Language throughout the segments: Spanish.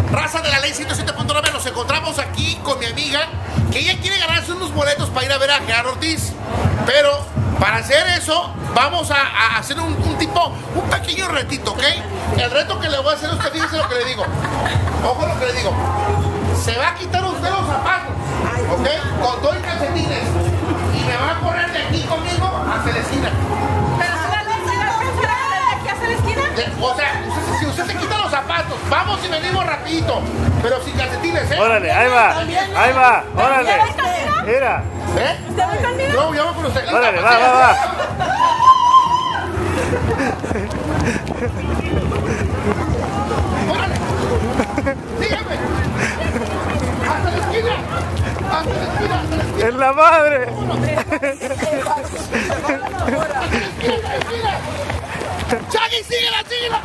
Raza de la Ley 107.9, nos encontramos aquí con mi amiga, que ella quiere ganarse unos boletos para ir a ver a Gerardo Ortiz. Pero para hacer eso, vamos a hacer un pequeño retito, ¿ok? El reto que le voy a hacer a usted, fíjese lo que le digo. Ojo lo que le digo. Se va a quitar usted los zapatos, ¿ok? Con todo y calcetines. Y me va a correr de aquí conmigo hacia la esquina. ¿Pero solamente va a alcanzar a correr de aquí hacia la esquina? O sea, si usted se quita los zapatos, vamos y venimos rapidito. Pero sin calcetines, ¿eh? Órale, ahí va, ahí va, órale. Mira. ¿Eh? ¿Usted va conmigo? Yo voy con usted. Órale, va. ¡Órale! ¡Sígame! ¡Hasta la esquina! ¡Hasta la esquina! ¡Hasta la esquina! ¡En la madre! ¡Chagui, síguela!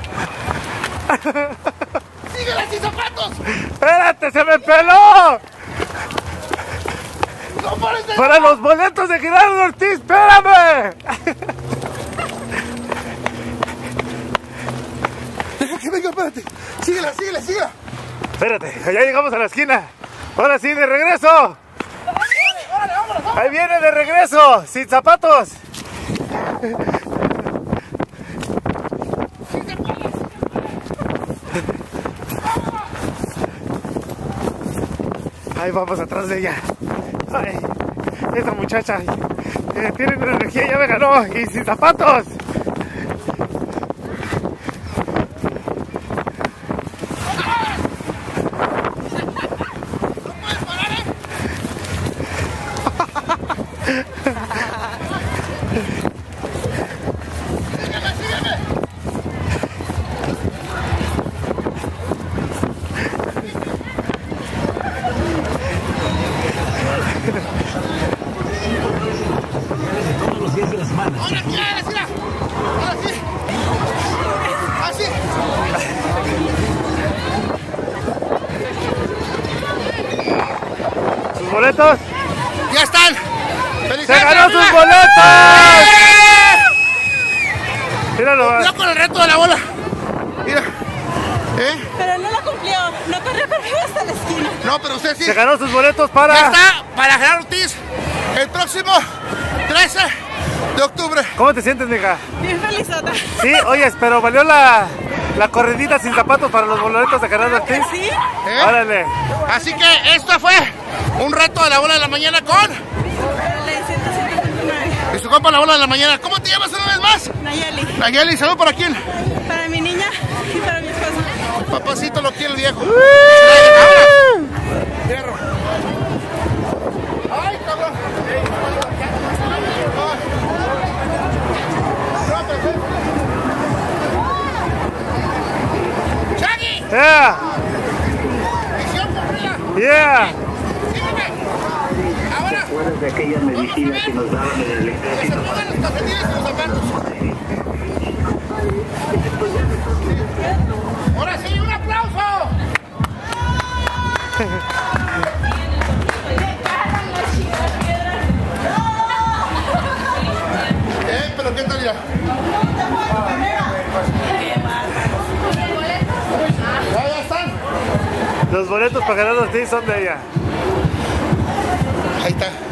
¡Síguela sin zapatos! ¡Espérate, se me peló! ¡No pares de... ¡Para los boletos de Gerardo Ortiz, espérame! Deja que venga, espérate. Síguela. Espérate, ya llegamos a la esquina. Ahora sí, de regreso. ¡Órale, vámonos! Ahí viene de regreso, sin zapatos. Ahí vamos atrás de ella. Ay, esa muchacha tiene energía, ya me ganó. Y sin zapatos. Todos los días de la semana. ¡Ahora sí! ¡Así! ¿Sus boletos? ¡Ya están! ¡Se ¡Felicidades! ganó sus amiga! boletos! Míralo. Cumplió con el reto de la bola. Mira. Pero no lo cumplió. No corrió conmigo hasta la esquina. No, pero usted sí. Se ganó sus boletos Ya para... está para Gerardo Ortiz el próximo 13 de octubre. ¿Cómo te sientes, mija? Bien felizota. Sí, oyes, pero valió la corridita sin zapatos para los boletos de Gerardo Ortiz. ¿Sí? ¿Eh? Órale. Así que esto fue un reto de la bola de la mañana con... Le 107.9. Y su compa la bola de la mañana. ¿Cómo te llamas una vez más? Nayeli. Nayeli, ¿salud para quién? Para mi niña y para mi esposo. Papacito lo quiere el viejo. Fierro. ¡Ay, cabrón! ¡Chagui! Yeah, ¡Misión cumplida! yeah. Sígueme. Ahora, ¿Recuerdas de aquellas medicinas que nos daban en el que se ejército? pongan los calcetines y los zapatos. ¡Ahora sí, un aplauso! ¿Pero qué tal ya? Ya están. Los boletos para Gerardo Ortiz son de ella. Ahí está.